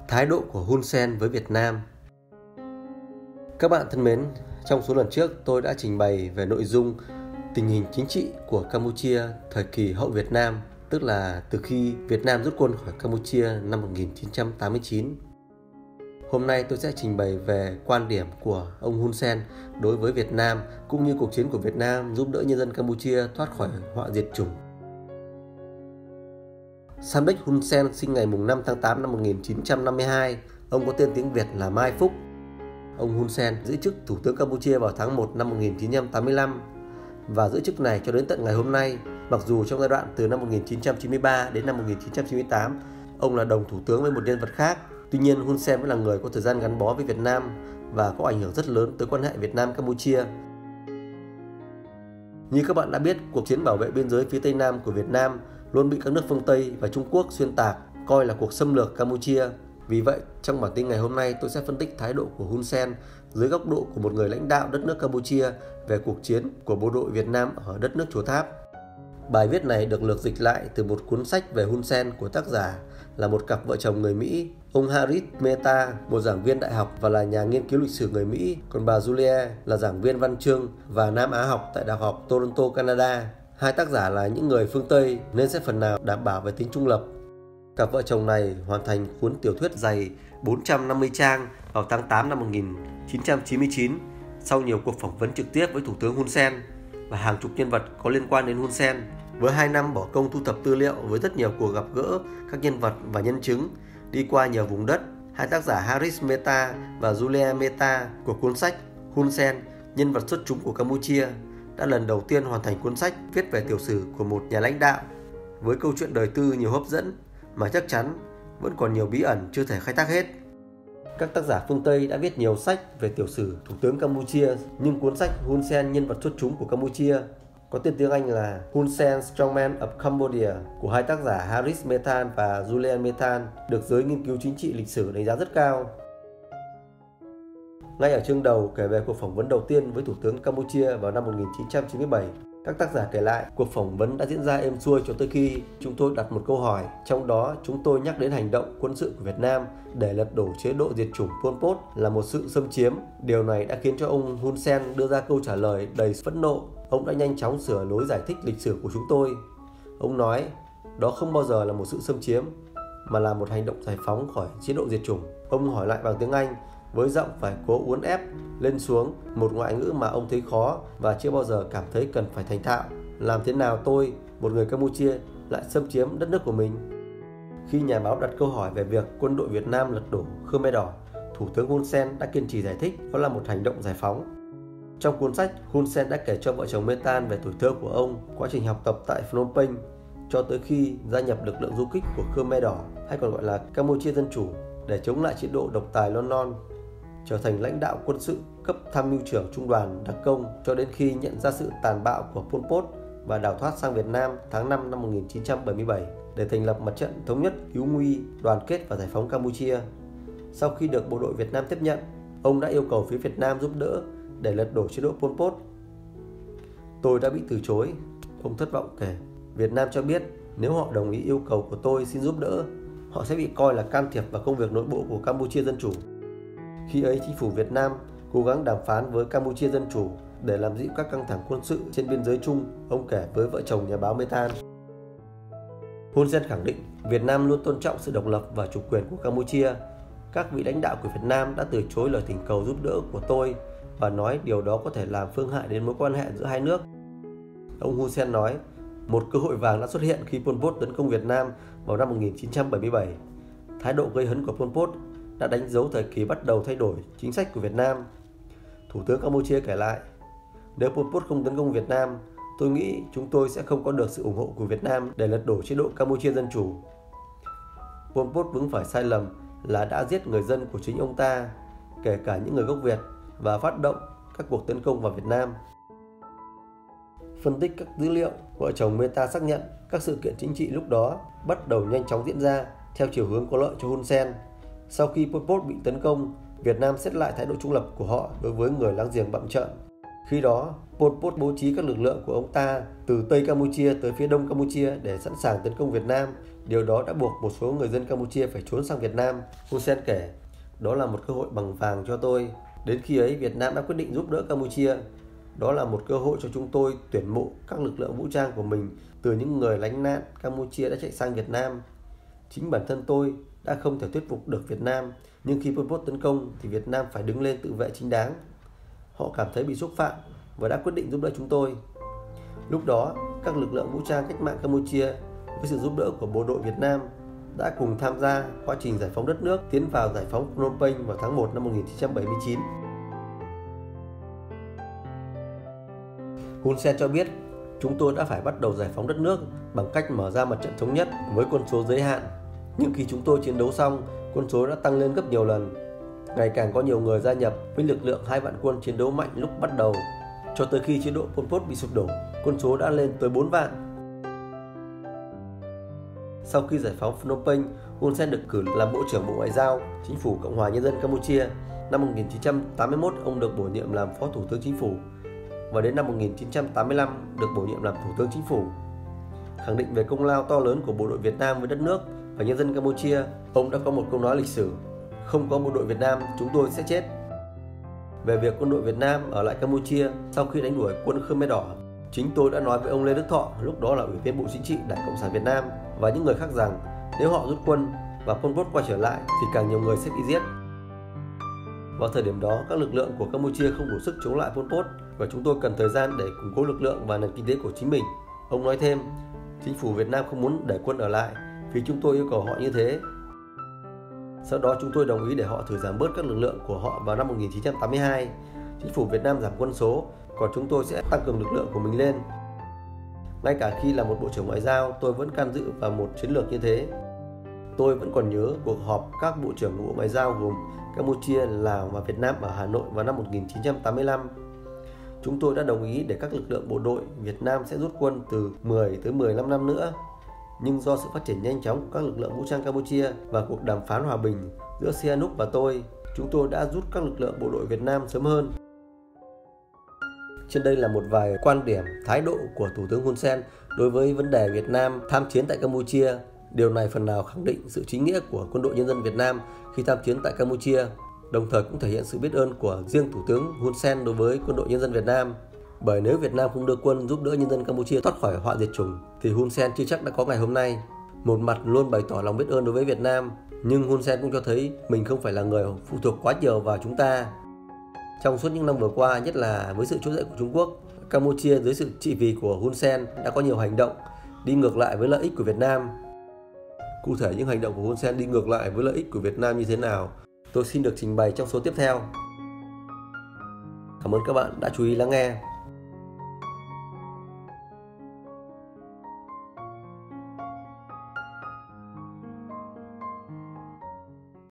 Thái độ của Hun Sen với Việt Nam. Các bạn thân mến, trong số lần trước tôi đã trình bày về nội dung tình hình chính trị của Campuchia thời kỳ hậu Việt Nam, tức là từ khi Việt Nam rút quân khỏi Campuchia năm 1989. Hôm nay tôi sẽ trình bày về quan điểm của ông Hun Sen đối với Việt Nam cũng như cuộc chiến của Việt Nam giúp đỡ nhân dân Campuchia thoát khỏi họa diệt chủng. Samdech Hun Sen sinh ngày 5 tháng 8 năm 1952. Ông có tên tiếng Việt là Mai Phúc. Ông Hun Sen giữ chức Thủ tướng Campuchia vào tháng 1 năm 1985 và giữ chức này cho đến tận ngày hôm nay, mặc dù trong giai đoạn từ năm 1993 đến năm 1998, ông là đồng thủ tướng với một nhân vật khác. Tuy nhiên, Hun Sen vẫn là người có thời gian gắn bó với Việt Nam và có ảnh hưởng rất lớn tới quan hệ Việt Nam-Campuchia. Như các bạn đã biết, cuộc chiến bảo vệ biên giới phía Tây Nam của Việt Nam luôn bị các nước phương Tây và Trung Quốc xuyên tạc, coi là cuộc xâm lược Campuchia. Vì vậy, trong bản tin ngày hôm nay tôi sẽ phân tích thái độ của Hun Sen dưới góc độ của một người lãnh đạo đất nước Campuchia về cuộc chiến của bộ đội Việt Nam ở đất nước Chùa Tháp. Bài viết này được lược dịch lại từ một cuốn sách về Hun Sen của tác giả là một cặp vợ chồng người Mỹ, ông Haris Mehta, một giảng viên đại học và là nhà nghiên cứu lịch sử người Mỹ, còn bà Julia là giảng viên văn chương và Nam Á học tại Đại học Toronto, Canada. Hai tác giả là những người phương Tây nên sẽ phần nào đảm bảo về tính trung lập. Cặp vợ chồng này hoàn thành cuốn tiểu thuyết dày 450 trang vào tháng 8 năm 1999 sau nhiều cuộc phỏng vấn trực tiếp với Thủ tướng Hun Sen và hàng chục nhân vật có liên quan đến Hun Sen. Với 2 năm bỏ công thu thập tư liệu với rất nhiều cuộc gặp gỡ các nhân vật và nhân chứng đi qua nhiều vùng đất, hai tác giả Haris Mehta và Julia Mehta của cuốn sách Hun Sen, nhân vật xuất chúng của Campuchia đã lần đầu tiên hoàn thành cuốn sách viết về tiểu sử của một nhà lãnh đạo với câu chuyện đời tư nhiều hấp dẫn mà chắc chắn vẫn còn nhiều bí ẩn chưa thể khai thác hết. Các tác giả phương Tây đã viết nhiều sách về tiểu sử Thủ tướng Campuchia, nhưng cuốn sách Hun Sen, nhân vật xuất chúng của Campuchia có tên tiếng Anh là Hun Sen, Strongman of Cambodia của hai tác giả Haris Mehta và Julian Mehta được giới nghiên cứu chính trị lịch sử đánh giá rất cao. Ngay ở chương đầu kể về cuộc phỏng vấn đầu tiên với Thủ tướng Campuchia vào năm 1997, các tác giả kể lại cuộc phỏng vấn đã diễn ra êm xuôi cho tới khi chúng tôi đặt một câu hỏi, trong đó chúng tôi nhắc đến hành động quân sự của Việt Nam để lật đổ chế độ diệt chủng Pol Pot là một sự xâm chiếm. Điều này đã khiến cho ông Hun Sen đưa ra câu trả lời đầy phẫn nộ. Ông đã nhanh chóng sửa lối giải thích lịch sử của chúng tôi. Ông nói, đó không bao giờ là một sự xâm chiếm, mà là một hành động giải phóng khỏi chế độ diệt chủng. Ông hỏi lại bằng tiếng Anh, với giọng phải cố uốn ép lên xuống, một ngoại ngữ mà ông thấy khó và chưa bao giờ cảm thấy cần phải thành thạo. Làm thế nào tôi, một người Campuchia, lại xâm chiếm đất nước của mình? Khi nhà báo đặt câu hỏi về việc quân đội Việt Nam lật đổ Khmer Đỏ, Thủ tướng Hun Sen đã kiên trì giải thích đó là một hành động giải phóng. Trong cuốn sách, Hun Sen đã kể cho vợ chồng Mehta về tuổi thơ của ông, quá trình học tập tại Phnom Penh cho tới khi gia nhập lực lượng du kích của Khmer Đỏ, hay còn gọi là Campuchia Dân Chủ, để chống lại chế độ độc tài Lon Non, trở thành lãnh đạo quân sự cấp tham mưu trưởng trung đoàn đặc công cho đến khi nhận ra sự tàn bạo của Pol Pot và đào thoát sang Việt Nam tháng 5 năm 1977 để thành lập mặt trận thống nhất, cứu nguy, đoàn kết và giải phóng Campuchia. Sau khi được bộ đội Việt Nam tiếp nhận, ông đã yêu cầu phía Việt Nam giúp đỡ để lật đổ chế độ Pol Pot. Tôi đã bị từ chối, ông thất vọng kể. Việt Nam cho biết nếu họ đồng ý yêu cầu của tôi xin giúp đỡ, họ sẽ bị coi là can thiệp vào công việc nội bộ của Campuchia Dân Chủ. Khi ấy, chính phủ Việt Nam cố gắng đàm phán với Campuchia Dân Chủ để làm dịu các căng thẳng quân sự trên biên giới chung, ông kể với vợ chồng nhà báo Mehta. Hun Sen khẳng định Việt Nam luôn tôn trọng sự độc lập và chủ quyền của Campuchia. Các vị lãnh đạo của Việt Nam đã từ chối lời thỉnh cầu giúp đỡ của tôi và nói điều đó có thể làm phương hại đến mối quan hệ giữa hai nước. Ông Hun Sen nói, một cơ hội vàng đã xuất hiện khi Pol Pot tấn công Việt Nam vào năm 1977. Thái độ gây hấn của Pol Pot đã đánh dấu thời kỳ bắt đầu thay đổi chính sách của Việt Nam. Thủ tướng Campuchia kể lại, nếu Pol Pot không tấn công Việt Nam, tôi nghĩ chúng tôi sẽ không có được sự ủng hộ của Việt Nam để lật đổ chế độ Campuchia Dân Chủ. Pol Pot vướng phải sai lầm là đã giết người dân của chính ông ta, kể cả những người gốc Việt, và phát động các cuộc tấn công vào Việt Nam. Phân tích các dữ liệu, vợ chồng Mehta xác nhận các sự kiện chính trị lúc đó bắt đầu nhanh chóng diễn ra theo chiều hướng có lợi cho Hun Sen. Sau khi Pol Pot bị tấn công, Việt Nam xét lại thái độ trung lập của họ đối với người láng giềng bặm trợn. Khi đó, Pol Pot bố trí các lực lượng của ông ta từ Tây Campuchia tới phía Đông Campuchia để sẵn sàng tấn công Việt Nam Điều đó đã buộc một số người dân Campuchia phải trốn sang Việt Nam. Hun Sen kể, đó là một cơ hội bằng vàng cho tôi. Đến khi ấy, Việt Nam đã quyết định giúp đỡ Campuchia. Đó là một cơ hội cho chúng tôi tuyển mộ các lực lượng vũ trang của mình từ những người lánh nạn Campuchia đã chạy sang Việt Nam. Chính bản thân tôi đã không thể thuyết phục được Việt Nam, nhưng khi Pol Pot tấn công thì Việt Nam phải đứng lên tự vệ chính đáng. Họ cảm thấy bị xúc phạm và đã quyết định giúp đỡ chúng tôi. Lúc đó, các lực lượng vũ trang cách mạng Campuchia với sự giúp đỡ của bộ đội Việt Nam đã cùng tham gia quá trình giải phóng đất nước, tiến vào giải phóng Phnom Penh vào tháng 1 năm 1979. Hun Sen cho biết, chúng tôi đã phải bắt đầu giải phóng đất nước bằng cách mở ra mặt trận thống nhất với quân số giới hạn. Nhưng khi chúng tôi chiến đấu xong, quân số đã tăng lên gấp nhiều lần. Ngày càng có nhiều người gia nhập với lực lượng 2 vạn quân chiến đấu mạnh lúc bắt đầu. Cho tới khi chế độ Pol Pot bị sụp đổ, quân số đã lên tới 4 vạn. Sau khi giải phóng Phnom Penh, Hun Sen được cử làm Bộ trưởng Bộ Ngoại giao Chính phủ Cộng hòa Nhân dân Campuchia. Năm 1981, ông được bổ nhiệm làm Phó Thủ tướng Chính phủ và đến năm 1985 được bổ nhiệm làm Thủ tướng Chính phủ. Khẳng định về công lao to lớn của bộ đội Việt Nam với đất nước và nhân dân Campuchia, ông đã có một câu nói lịch sử: không có bộ đội Việt Nam, chúng tôi sẽ chết. Về việc quân đội Việt Nam ở lại Campuchia sau khi đánh đuổi quân Khmer Đỏ, chính tôi đã nói với ông Lê Đức Thọ, lúc đó là Ủy viên Bộ Chính trị Đảng Cộng sản Việt Nam, và những người khác rằng nếu họ rút quân và Pol Pot quay trở lại thì càng nhiều người sẽ bị giết. Vào thời điểm đó, các lực lượng của Campuchia không đủ sức chống lại Pol Pot và chúng tôi cần thời gian để củng cố lực lượng và nền kinh tế của chính mình. Ông nói thêm, chính phủ Việt Nam không muốn để quân ở lại vì chúng tôi yêu cầu họ như thế. Sau đó chúng tôi đồng ý để họ thử giảm bớt các lực lượng của họ vào năm 1982. Chính phủ Việt Nam giảm quân số, còn chúng tôi sẽ tăng cường lực lượng của mình lên. Ngay cả khi là một bộ trưởng ngoại giao, tôi vẫn can dự vào một chiến lược như thế. Tôi vẫn còn nhớ cuộc họp các bộ trưởng Bộ Ngoại giao gồm Campuchia, Lào và Việt Nam ở Hà Nội vào năm 1985. Chúng tôi đã đồng ý để các lực lượng bộ đội Việt Nam sẽ rút quân từ 10 tới 15 năm nữa. Nhưng do sự phát triển nhanh chóng của các lực lượng vũ trang Campuchia và cuộc đàm phán hòa bình giữa Sihanouk và tôi, chúng tôi đã rút các lực lượng bộ đội Việt Nam sớm hơn. Trên đây là một vài quan điểm, thái độ của Thủ tướng Hun Sen đối với vấn đề Việt Nam tham chiến tại Campuchia. Điều này phần nào khẳng định sự chính nghĩa của quân đội nhân dân Việt Nam khi tham chiến tại Campuchia, đồng thời cũng thể hiện sự biết ơn của riêng Thủ tướng Hun Sen đối với quân đội nhân dân Việt Nam. Bởi nếu Việt Nam không đưa quân giúp đỡ nhân dân Campuchia thoát khỏi họa diệt chủng thì Hun Sen chưa chắc đã có ngày hôm nay. Một mặt luôn bày tỏ lòng biết ơn đối với Việt Nam, nhưng Hun Sen cũng cho thấy mình không phải là người phụ thuộc quá nhiều vào chúng ta. Trong suốt những năm vừa qua, nhất là với sự trỗi dậy của Trung Quốc, Campuchia dưới sự trị vì của Hun Sen đã có nhiều hành động đi ngược lại với lợi ích của Việt Nam. Cụ thể những hành động của Hun Sen đi ngược lại với lợi ích của Việt Nam như thế nào, tôi xin được trình bày trong số tiếp theo. Cảm ơn các bạn đã chú ý lắng nghe.